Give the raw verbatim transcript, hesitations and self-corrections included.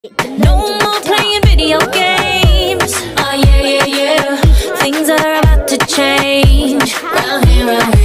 No more playing video games. Oh yeah, yeah, yeah. Things are about to change. Round here, round here.